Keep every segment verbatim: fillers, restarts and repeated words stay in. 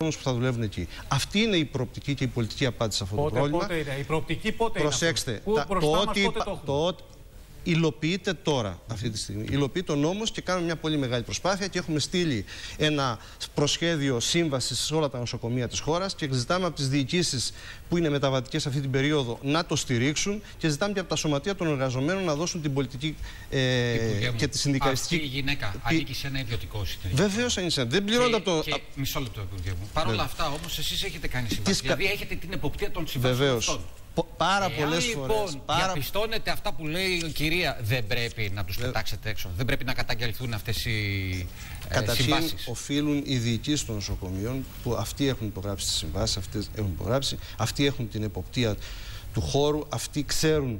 που θα δουλεύουν εκεί. Αυτή είναι η προοπτική και η πολιτική απάντηση σε αυτό πότε, το πρόβλημα. Πότε είναι, η προοπτική πότε Προσέξτε, είναι τα, Πού, το, ότι, πότε το, το ότι υλοποιείται τώρα αυτή τη στιγμή. Υλοποιείται ο νόμος και κάνουμε μια πολύ μεγάλη προσπάθεια και έχουμε στείλει ένα προσχέδιο σύμβασης σε όλα τα νοσοκομεία της χώρας και ζητάμε από τις διοικήσεις που είναι μεταβατικές αυτή την περίοδο να το στηρίξουν και ζητάμε και από τα σωματεία των εργαζομένων να δώσουν την πολιτική ε, και τη συνδικαλιστική. Αυτή η γυναίκα ανήκει σε ένα ιδιωτικό σύνταγμα. Βεβαίως ανήκει σε ένα. Δεν πληρώνεται από το. Και, μισό λεπτό, Υπουργέ μου. Παρ' όλα αυτά όμως εσείς έχετε κάνει σύμβαση. Δηλαδή έχετε την εποπτεία των συμβάσεων αυτών. Πάρα πολλές λοιπόν, φορές. Πάρα... διαπιστώνετε αυτά που λέει η κυρία, δεν πρέπει να τους πετάξετε έξω. Δεν πρέπει να καταγγελθούν αυτές οι Καταρχήν, συμβάσεις. οφείλουν οι διοικήσεις των νοσοκομείων που αυτοί έχουν υπογράψει τις συμβάσεις, αυτές έχουν υπογράψει, αυτοί έχουν την εποπτεία του χώρου, αυτοί ξέρουν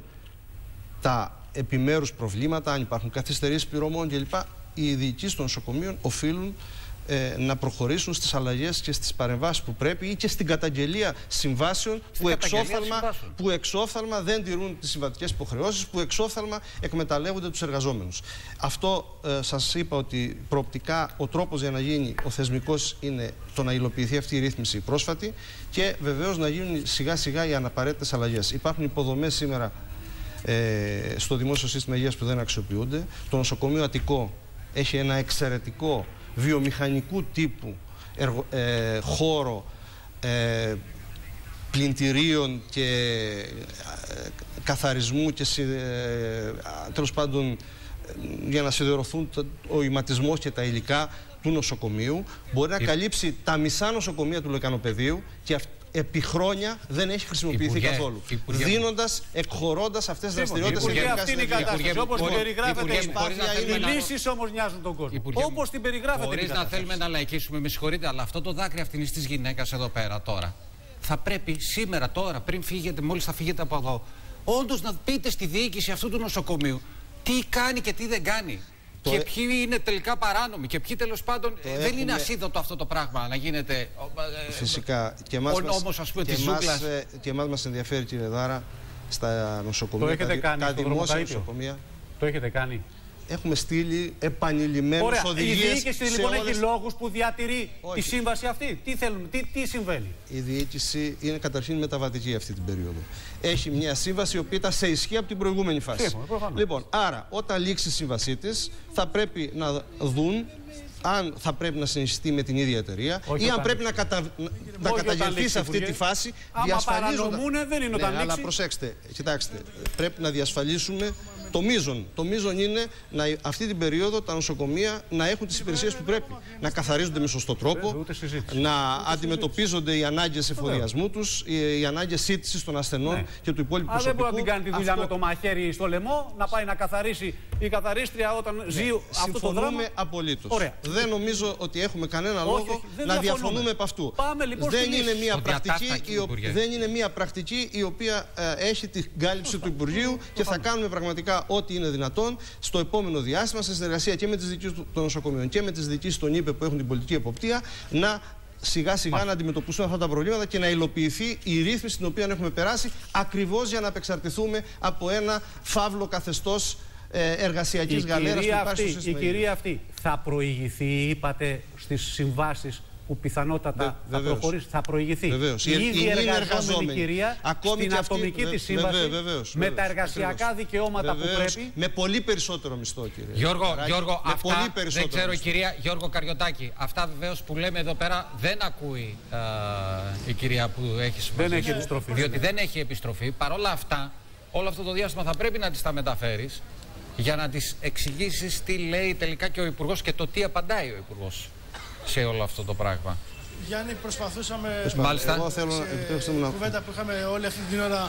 τα επιμέρους προβλήματα, αν υπάρχουν καθυστερήσεις πληρωμών κλπ. Οι διοικήσεις των νοσοκομείων οφείλουν Ε, να προχωρήσουν στις αλλαγές και στις παρεμβάσεις που πρέπει ή και στην καταγγελία συμβάσεων που εξόφθαλμα, που εξόφθαλμα δεν τηρούν τις συμβατικές υποχρεώσεις, που εξόφθαλμα εκμεταλλεύονται τους εργαζόμενους. Αυτό ε, σας είπα ότι προοπτικά ο τρόπος για να γίνει ο θεσμικός είναι το να υλοποιηθεί αυτή η ρύθμιση πρόσφατη και βεβαίως να γίνουν σιγά σιγά οι αναπαραίτητες αλλαγές. Υπάρχουν υποδομές σήμερα ε, στο δημόσιο σύστημα υγείας που δεν αξιοποιούνται. Το νοσοκομείο Αττικό έχει ένα εξαιρετικό βιομηχανικού τύπου εργο, ε, χώρο ε, πλυντηρίων και ε, καθαρισμού και ε, τέλος πάντων ε, για να σιδερωθούν ο ηματισμός και τα υλικά του νοσοκομείου. Μπορεί να καλύψει τα μισά νοσοκομεία του Λεκανοπεδίου και αυ, επί χρόνια δεν έχει χρησιμοποιηθεί Υπουργέ, καθόλου. Υπουργέ, δίνοντας, εκχωρώντας αυτές τις δραστηριότητες. Υπουργέ, αυτή είναι η κατάσταση. Όπως την περιγράφετε, οι λύσεις όμως νοιάζουν τον κόσμο. Όπως την περιγράφετε. Χωρίς να θέλουμε να λαϊκίσουμε, με συγχωρείτε, αλλά αυτό το δάκρυ αυτής της γυναίκας εδώ πέρα τώρα θα πρέπει σήμερα, τώρα, πριν φύγετε, μόλις θα φύγετε από εδώ, όντως να πείτε στη διοίκηση αυτού του νοσοκομείου τι κάνει και τι δεν κάνει. Το και ποιοι είναι τελικά παράνομοι και ποιοι τέλος πάντων δεν έχουμε... είναι ασίδωτο αυτό το πράγμα να γίνεται. Φυσικά. Και εμάς, ο νόμος, ας πούμε, και, της εμάς, και εμάς μας ενδιαφέρει, κύριε Δάρα, στα νοσοκομεία, το έχετε τα, κάνει, τα δημόσια νοσοκομεία. Το έχετε κάνει. Έχουμε στείλει επανειλημμένες οδηγίες. Η διοίκηση λοιπόν όλες... έχει λόγους που διατηρεί Όχι. τη σύμβαση αυτή. Τι θέλουν, τι, τι συμβαίνει. Η διοίκηση είναι καταρχήν μεταβατική αυτή την περίοδο. Έχει μια σύμβαση η οποία ήταν σε ισχύ από την προηγούμενη φάση. Σύμφωνα, λοιπόν, άρα όταν λήξει η σύμβασή της θα πρέπει να δουν αν θα πρέπει να συνεχιστεί με την ίδια εταιρεία ή αν πρέπει να, κατα... να καταγγελθεί σε αυτή τη φάση. Άμα παρανομούν δεν είναι όταν ναι, λήξει. Αλλά προσέξτε, κοιτάξτε, πρέπει να διασφαλίσουμε το μείζον. Το μείζον είναι να, αυτή την περίοδο τα νοσοκομεία να έχουν τις υπηρεσίες που πρέπει. Να καθαρίζονται με σωστό τρόπο, να αντιμετωπίζονται οι ανάγκες εφοδιασμού τους, οι, οι ανάγκες σύντησης των ασθενών ναι. και του υπόλοιπου προσωπικού. Αν δεν μπορεί να την κάνει τη δουλειά αυτό... με το μαχαίρι στο λαιμό, να πάει να καθαρίσει η καθαρίστρια όταν ναι. ζει αυτό το δράμα. Συμφωνούμε απολύτως. Δεν νομίζω ότι έχουμε κανένα λόγο όχι, όχι, να διαφωνούμε από αυτού. Πάμε, λοιπόν, δεν, είναι μια πρακτική, η ο... δεν είναι μια πρακτική η οποία ε, έχει την κάλυψη του Υπουργείου και θα κάνουμε πραγματικά ό,τι είναι δυνατόν στο επόμενο διάστημα, σε συνεργασία και με τις διοικήσεις των νοσοκομείων και με τις διοικήσεις των ΥΠΕ που έχουν την πολιτική εποπτεία, να σιγά σιγά Μάλιστα. να αντιμετωπίσουμε αυτά τα προβλήματα και να υλοποιηθεί η ρύθμιση την οποία έχουμε περάσει, ακριβώς για να απεξαρτηθούμε από ένα φαύλο καθεστώς εργασιακής γαλέρας που υπάρχει στο σύστημα. Η κυρία αυτή θα προηγηθεί, είπατε, στις συμβάσεις που πιθανότατα Βε, θα προχωρήσει, θα προηγηθεί. Βεβαίως. Η ίδια εργαζόμενη κυρία ακόμη στην αυτή, ατομική της σύμβαση βεβαίως, βεβαίως, με τα εργασιακά βεβαίως. δικαιώματα βεβαίως. που πρέπει. Με πολύ περισσότερο μισθό, κύριε. Γιώργο, Καράκη, Γιώργο με αυτά πολύ περισσότερο δεν ξέρω, μισθό. κυρία Γιώργο Καριωτάκη, αυτά βεβαίως που λέμε εδώ πέρα δεν ακούει α, η κυρία που έχει συμμετέχει. Δεν έχει επιστροφή. Διότι δεν έχει επιστροφή. Παρ' όλα αυτά, όλο αυτό το διάστημα θα πρέπει να τις τα μεταφέρεις για να τις εξηγήσεις τι λέει τελικά και ο Υπουργός και το τι απαντάει ο Υπουργός σε όλο αυτό το πράγμα. Γιάννη, προσπαθούσαμε Μάλιστα. Εγώ θέλω σε να... κουβέντα που είχαμε όλη αυτή την ώρα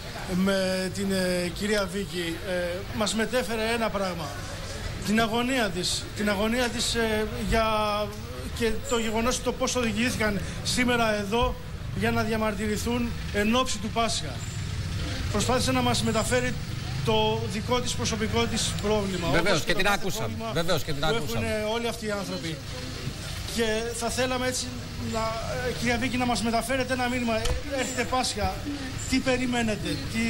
με την ε, κυρία Βίκη. Ε, μας μετέφερε ένα πράγμα. Την αγωνία της. Την αγωνία της ε, για... και το γεγονός το πώς οδηγήθηκαν σήμερα εδώ για να διαμαρτυρηθούν εν ώψη του Πάσχα. Προσπάθησε να μας μεταφέρει το δικό της προσωπικό της πρόβλημα. Βεβαίως και, την άκουσα. Βεβαίως και την άκουσα. Που έχουν όλοι αυτοί οι άνθρωποι. Και θα θέλαμε έτσι, να, κυρία Βίκη, να μας μεταφέρετε ένα μήνυμα. Έρχεται Πάσχα, τι περιμένετε, τι,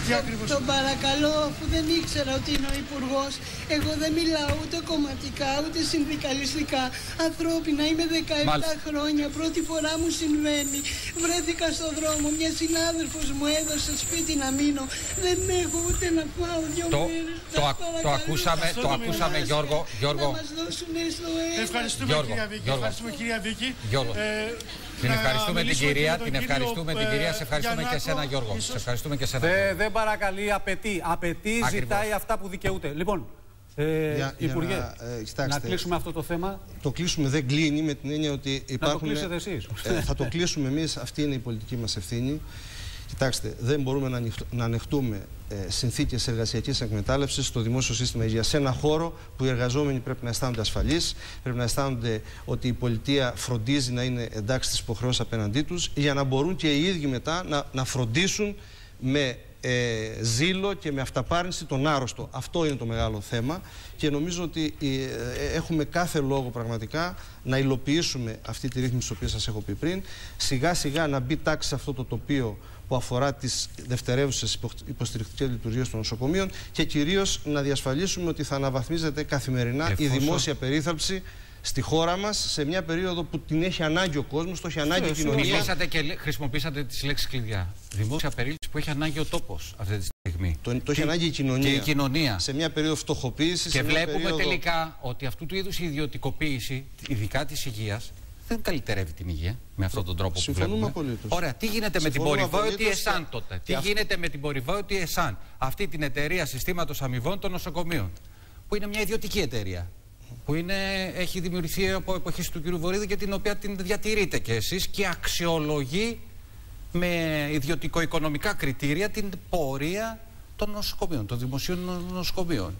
Τι ακριβώς... Τον παρακαλώ, αφού δεν ήξερα ότι είναι ο Υπουργός. Εγώ δεν μιλάω ούτε κομματικά, ούτε συνδικαλιστικά. Ανθρώπινα, είμαι δεκαεπτά Μάλιστα. χρόνια. Πρώτη φορά μου συμβαίνει. Βρέθηκα στον δρόμο. Μια συνάδελφος μου έδωσε σπίτι να μείνω. Δεν έχω ούτε να πάω δύο το, μέρες. Το, το ακούσαμε, το ακούσαμε Γιώργο. Γιώργο. Να μας δώσουν στο ένα. Ευχαριστούμε, Γιώργο, κυρία Βίκη. Γιώργο. Ευχαριστούμε, κυρία Βίκη. Γιώργο. Ε, Την ευχαριστούμε την κυρία, την κύριο, ευχαριστούμε την κυρία, σε ευχαριστούμε και εσένα Γιώργο. Σε ευχαριστούμε και εσένα. Δεν δε παρακαλεί, απαιτεί. Απαιτεί, ζητάει αυτά που δικαιούται. Λοιπόν, ε, για, Υπουργέ, για να, ε, να κλείσουμε αυτό το θέμα. Το κλείσουμε δεν κλείνει με την έννοια ότι υπάρχουν... Να το κλείσετε εσείς. Ε, θα το κλείσουμε εμείς, αυτή είναι η πολιτική μας ευθύνη. Κοιτάξτε, δεν μπορούμε να, να ανεχτούμε ε, συνθήκες εργασιακής εκμετάλλευσης στο δημόσιο σύστημα υγείας. Σε ένα χώρο που οι εργαζόμενοι πρέπει να αισθάνονται ασφαλείς, πρέπει να αισθάνονται ότι η πολιτεία φροντίζει να είναι εντάξει στις υποχρεώσεις απέναντί τους, για να μπορούν και οι ίδιοι μετά να, να φροντίσουν με ε, ζήλο και με αυταπάρνηση τον άρρωστο. Αυτό είναι το μεγάλο θέμα και νομίζω ότι ε, έχουμε κάθε λόγο πραγματικά να υλοποιήσουμε αυτή τη ρύθμιση την οποία σας έχω πει πριν. Σιγά σιγά να μπει τάξη σε αυτό το τοπίο που αφορά τις δευτερεύουσες υποστηρικτικές λειτουργίες των νοσοκομείων και κυρίως να διασφαλίσουμε ότι θα αναβαθμίζεται καθημερινά Εφόσον... η δημόσια περίθαλψη στη χώρα μας σε μια περίοδο που την έχει ανάγκη ο κόσμος, το έχει ανάγκη η κοινωνία. Μιλήσατε και χρησιμοποίησατε τις λέξεις κλειδιά. Δημόσια περίθαλψη που έχει ανάγκη ο τόπος αυτή τη στιγμή. Το, το έχει ανάγκη η κοινωνία. Και η κοινωνία. Σε μια περίοδο φτωχοποίησης. Και βλέπουμε περίοδο... τελικά ότι αυτού του είδους η ιδιωτικοποίηση, ειδικά της υγείας, δεν καλυτερεύει την υγεία με αυτόν τον τρόπο που βλέπουμε. Απολύτως. Ωραία, τι γίνεται Συμφωνούμε με την Πορυβόητη απολύτως. ΕΣΑΝ τότε. Τι γίνεται με την Πορυβόητη ΕΣΑΝ, αυτή την εταιρεία συστήματος αμοιβών των νοσοκομείων, που είναι μια ιδιωτική εταιρεία. Που είναι, έχει δημιουργηθεί από εποχής του κ. Βορύδη και την οποία την διατηρείτε κι εσείς και αξιολογεί με ιδιωτικο-οικονομικά κριτήρια την πορεία των νοσοκομείων, των δημοσίων νοσοκομείων.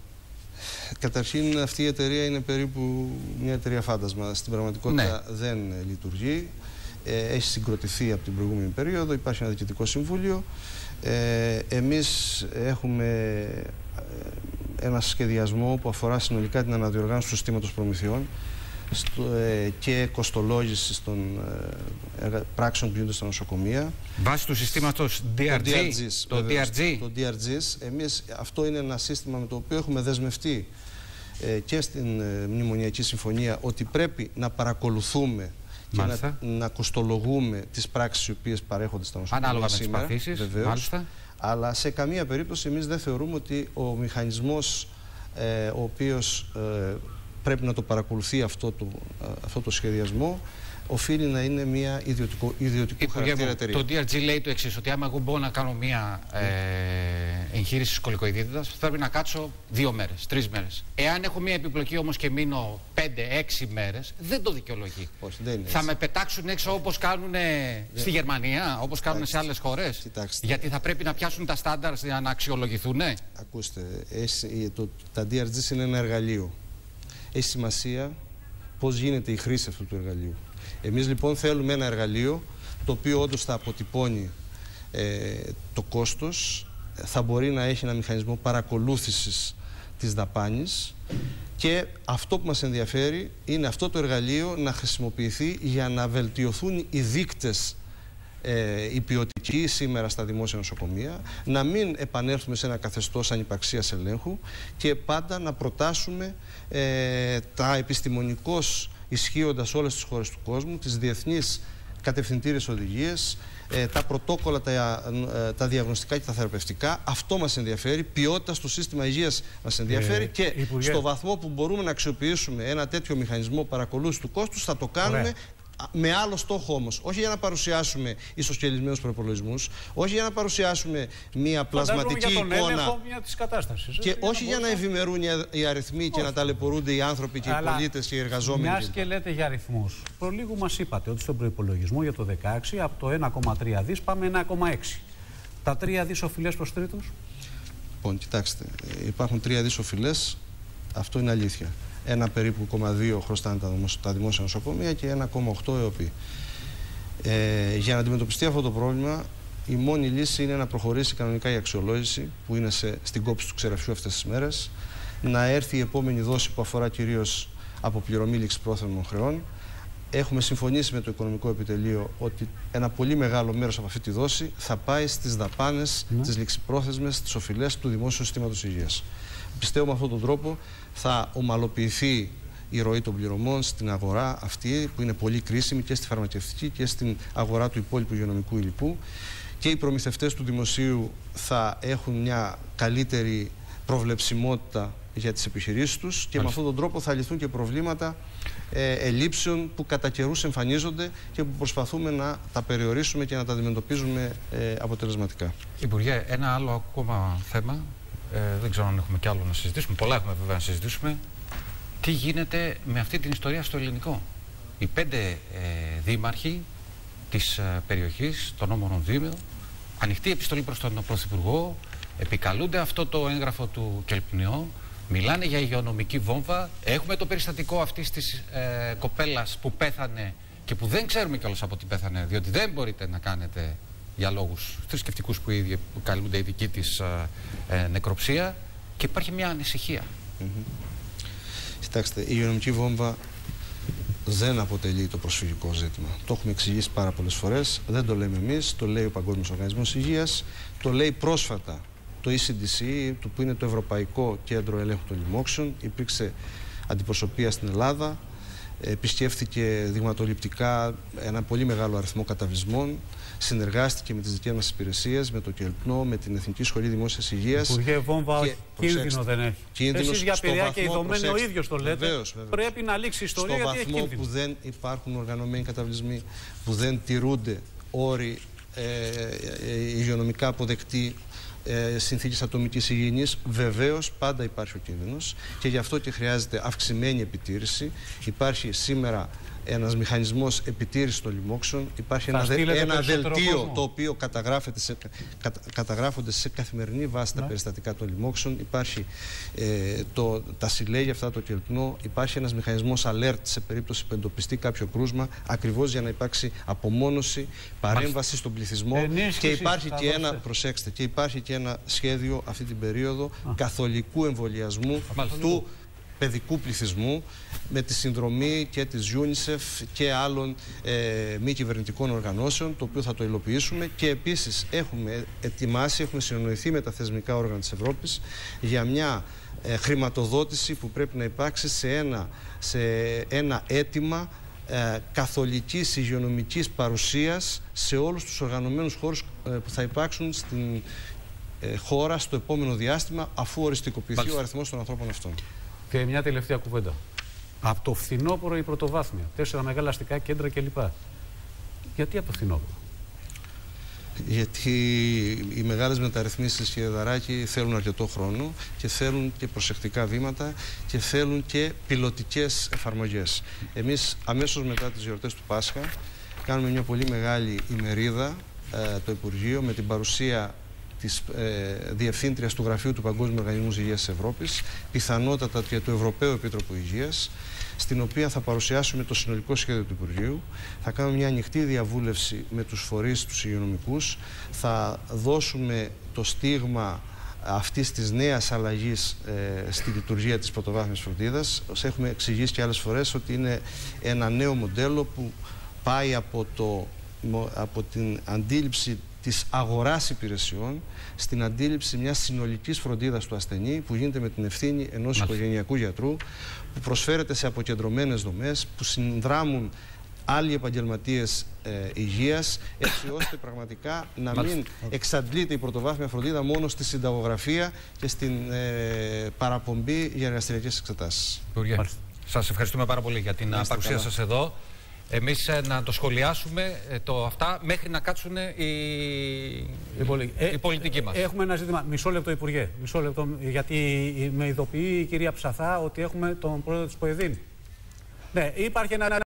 Καταρχήν αυτή η εταιρεία είναι περίπου μια εταιρεία φάντασμα. Στην πραγματικότητα ναι. δεν λειτουργεί. Ε, έχει συγκροτηθεί από την προηγούμενη περίοδο, υπάρχει ένα διοικητικό συμβούλιο. Ε, εμείς έχουμε ένα σχεδιασμό που αφορά συνολικά την αναδιοργάνωση του συστήματος προμηθειών στο, ε, και κοστολόγηση των ε, πράξεων που γίνονται στα νοσοκομεία. Βάσει του συστήματος ντι αρ τζι. Το ντι αρ τζι. Το ντι αρ τζι. Εμείς, αυτό είναι ένα σύστημα με το οποίο έχουμε δεσμευτεί ε, και στην ε, Μνημονιακή Συμφωνία ότι πρέπει να παρακολουθούμε και να, να κοστολογούμε τις πράξεις οι οποίες παρέχονται στα νοσοκομεία. Ανάλογα σήμερα, με τις παθήσεις, βεβαίως, μάλιστα. Αλλά σε καμία περίπτωση εμείς δεν θεωρούμε ότι ο μηχανισμός ε, ο οποίος ε, πρέπει να το παρακολουθεί αυτό το, αυτό το σχεδιασμό οφείλει να είναι μια ιδιωτικό, ιδιωτικού χαρακτήρα εταιρεία. Το ντι αρ τζι λέει το εξής, ότι άμα εγώ μπορώ να κάνω μια ε, εγχείρηση σκολικοειδίτιδας, πρέπει να κάτσω δύο μέρες, τρεις μέρες. Εάν έχω μια επιπλοκή όμως και μείνω πέντε, έξι μέρες, δεν το δικαιολογεί. Όχι, δεν είναι θα έτσι. με πετάξουν έξω όπως κάνουν στη Γερμανία, όπως κάνουν σε άλλες χώρες. Κοιτάξτε. Γιατί θα πρέπει να πιάσουν τα στάνταρ για να αξιολογηθούν. Ακούστε, εσύ, το, τα ντι αρ τζι είναι ένα εργαλείο. Έχει σημασία πώς γίνεται η χρήση αυτού του εργαλείου. Εμείς λοιπόν θέλουμε ένα εργαλείο το οποίο όντως θα αποτυπώνει ε, το κόστος, θα μπορεί να έχει ένα μηχανισμό παρακολούθησης της δαπάνης και αυτό που μας ενδιαφέρει είναι αυτό το εργαλείο να χρησιμοποιηθεί για να βελτιωθούν οι δείκτες ε, οι ποιοτικοί σήμερα στα δημόσια νοσοκομεία, να μην επανέλθουμε σε ένα καθεστώς ανυπαρξίας ελέγχου και πάντα να προτάσουμε ε, τα επιστημονικώς ισχύοντας όλες τις χώρες του κόσμου, τις διεθνείς κατευθυντήριες οδηγίες, ε, τα πρωτόκολλα, τα, ε, τα διαγνωστικά και τα θεραπευτικά. Αυτό μας ενδιαφέρει. Ποιότητα στο σύστημα υγείας μας ενδιαφέρει ε, και Υπουργέ. στο βαθμό που μπορούμε να αξιοποιήσουμε ένα τέτοιο μηχανισμό παρακολούθησης του κόστους θα το κάνουμε. Ωραία. Με άλλο στόχο όμως, όχι για να παρουσιάσουμε ισοσκελισμένους προϋπολογισμούς, όχι για να παρουσιάσουμε μια πλασματική για τον εικόνα μια της κατάστασης, και για όχι να για να ευημερούν οι αριθμοί και να ταλαιπωρούνται οι άνθρωποι και αλλά οι πολίτες και οι εργαζόμενοι. Μιας και λέτε για αριθμούς, προλίγου μας είπατε ότι στον προϋπολογισμό για το δεκαέξι από το ένα κόμμα τρία δις πάμε ένα κόμμα έξι. Τα τρία δις οφειλές προς τρίτους. Λοιπόν, κοιτάξτε, υπάρχουν τρία δις οφειλές, αυτό είναι αλήθεια. Ένα περίπου κόμμα δύο χρωστάνε τα δημόσια νοσοκομεία και ένα κόμμα οκτώ ΕΟΠΗ. Ε, για να αντιμετωπιστεί αυτό το πρόβλημα, η μόνη λύση είναι να προχωρήσει κανονικά η αξιολόγηση που είναι σε, στην κόψη του ξεραφιού αυτές τις μέρες, να έρθει η επόμενη δόση που αφορά κυρίως αποπληρωμή λήξη πρόθεσμων χρεών, έχουμε συμφωνήσει με το Οικονομικό Επιτελείο ότι ένα πολύ μεγάλο μέρος από αυτή τη δόση θα πάει στις δαπάνες, mm. τις ληξιπρόθεσμες, τις οφειλές του Δημόσιου Συστήματος Υγείας. Πιστεύω με αυτόν τον τρόπο θα ομαλοποιηθεί η ροή των πληρωμών στην αγορά αυτή που είναι πολύ κρίσιμη και στη φαρμακευτική και στην αγορά του υπόλοιπου υγειονομικού υλικού, και οι προμηθευτές του δημοσίου θα έχουν μια καλύτερη προβλεψιμότητα για τις επιχειρήσεις τους και Μάλιστα. με αυτόν τον τρόπο θα λυθούν και προβλήματα ε, ελλείψεων που κατά καιρούς εμφανίζονται και που προσπαθούμε να τα περιορίσουμε και να τα αντιμετωπίζουμε ε, αποτελεσματικά. Υπουργέ, ένα άλλο ακόμα θέμα, ε, δεν ξέρω αν έχουμε κι άλλο να συζητήσουμε, πολλά έχουμε βέβαια να συζητήσουμε. Τι γίνεται με αυτή την ιστορία στο ελληνικό? Οι πέντε ε, δήμαρχοι της ε, περιοχής, των Όμορων Δήμων, ανοιχτή επιστολή προς τον Πρωθυπουργό, επικαλούνται αυτό το έγγραφο του Κελπνιό, μιλάνε για υγειονομική βόμβα. Έχουμε το περιστατικό αυτής της ε, κοπέλας που πέθανε και που δεν ξέρουμε κιόλας από τι πέθανε, διότι δεν μπορείτε να κάνετε για λόγους θρησκευτικούς που, ήδη, που καλούνται η δική της ε, ε, νεκροψία, και υπάρχει μια ανησυχία. Mm-hmm. Κοιτάξτε, η υγειονομική βόμβα δεν αποτελεί το προσφυγικό ζήτημα. Το έχουμε εξηγήσει πάρα πολλές φορές. Δεν το λέμε εμείς, το λέει ο Παγκόσμιος Οργανισμός Υγείας, το λέει πρόσφατα το ι σι ντι σι, που είναι το Ευρωπαϊκό Κέντρο Ελέγχου των Λοιμόξεων. Υπήρξε αντιπροσωπεία στην Ελλάδα, επισκέφθηκε δειγματοληπτικά ένα πολύ μεγάλο αριθμό καταβλισμών, συνεργάστηκε με τις δικές μας υπηρεσίες, με το ΚΕΛΠΝΟ, με την Εθνική Σχολή Δημόσιας Υγείας. Υπουργέ, βόμβα και, κίνδυνο δεν έχει. Κίνδυνος, εσείς για Πειραιά και ειδωμένοι ο ίδιος το λέτε. Βεβαίως, βεβαίως. Πρέπει να λήξει η ιστορία, στο γιατί έχει κίνδυνο. βαθμό που δεν υπάρχουν οργανωμένοι καταβλισμοί, που δεν τηρούνται όροι ε, ε, υγειονομικά αποδεκτοί, Ε, συνθήκες ατομικής υγιεινής, βεβαίως πάντα υπάρχει ο κίνδυνος και γι' αυτό και χρειάζεται αυξημένη επιτήρηση. Υπάρχει σήμερα ένας μηχανισμός επιτήρησης των λοιμόξεων, υπάρχει ένα, δε, ένα δελτίο κόσμο. Το οποίο καταγράφεται σε, κατα, καταγράφονται σε καθημερινή βάση ναι. τα περιστατικά των λοιμόξεων, υπάρχει ε, το, τα συλλέγει αυτά το Κελπνό, υπάρχει ένας μηχανισμός alert σε περίπτωση που εντοπιστεί κάποιο κρούσμα, ακριβώς για να υπάρξει απομόνωση, παρέμβαση Μάλιστα. στον πληθυσμό. Ενίσχυση, και υπάρχει και ένα, προσέξτε, και υπάρχει και ένα σχέδιο αυτή την περίοδο Α. καθολικού εμβολιασμού Μάλιστα. του παιδικού πληθυσμού, με τη συνδρομή και της UNICEF και άλλων ε, μη κυβερνητικών οργανώσεων, το οποίο θα το υλοποιήσουμε, και επίσης έχουμε ετοιμάσει, έχουμε συνοηθεί με τα θεσμικά όργανα της Ευρώπης για μια ε, χρηματοδότηση που πρέπει να υπάρξει σε ένα, σε ένα αίτημα ε, καθολικής υγειονομικής παρουσίας σε όλους τους οργανωμένους χώρους ε, που θα υπάρξουν στην ε, χώρα στο επόμενο διάστημα, αφού οριστικοποιηθεί Μάλιστα. ο αριθμός των ανθρώπων αυτών. Και μια τελευταία κουβέντα. Από το φθινόπωρο η πρωτοβάθμια, τέσσερα μεγάλα αστικά κέντρα κλπ. Γιατί από το φθινόπωρο? Γιατί οι μεγάλες μεταρρυθμίσεις, κύριε Δαράκη, θέλουν αρκετό χρόνο και θέλουν και προσεκτικά βήματα και θέλουν και πιλωτικές εφαρμογές. Εμείς αμέσως μετά τις γιορτές του Πάσχα κάνουμε μια πολύ μεγάλη ημερίδα, ε, το Υπουργείο, με την παρουσία της ε, Διευθύντριας του Γραφείου του Παγκόσμιου Οργανισμού Υγείας της Ευρώπης, πιθανότατα και του Ευρωπαίου Επίτροπου Υγείας, στην οποία θα παρουσιάσουμε το συνολικό σχέδιο του Υπουργείου. Θα κάνουμε μια ανοιχτή διαβούλευση με τους φορείς, τους υγειονομικούς. Θα δώσουμε το στίγμα αυτής της νέας αλλαγής ε, στη λειτουργία της πρωτοβάθμιας φροντίδας. Ως έχουμε εξηγήσει και άλλες φορές ότι είναι ένα νέο μοντέλο που πάει από, το, από την αντίληψη της αγοράς υπηρεσιών στην αντίληψη μιας συνολικής φροντίδας του ασθενή, που γίνεται με την ευθύνη ενός οικογενειακού γιατρού, που προσφέρεται σε αποκεντρωμένες δομές, που συνδράμουν άλλοι επαγγελματίες ε, υγείας, έτσι ώστε πραγματικά να Μάλιστα. μην εξαντλείται η πρωτοβάθμια φροντίδα μόνο στη συνταγογραφία και στην ε, παραπομπή για εργαστηριακές εξετάσεις. Υπουργέ, σας ευχαριστούμε πάρα πολύ για την Μάλιστα παρουσία καλά. σας εδώ. Εμείς ε, να το σχολιάσουμε ε, το αυτά μέχρι να κάτσουν οι, οι, πολι... ε, οι πολιτικοί μας. Έχουμε ένα ζήτημα. Μισό λεπτό, Υπουργέ. Μισό λεπτό, γιατί με ειδοποιεί η κυρία Ψαθά ότι έχουμε τον πρόεδρο της ΠΟΕΔΗΝ. Ναι, υπάρχει ένα...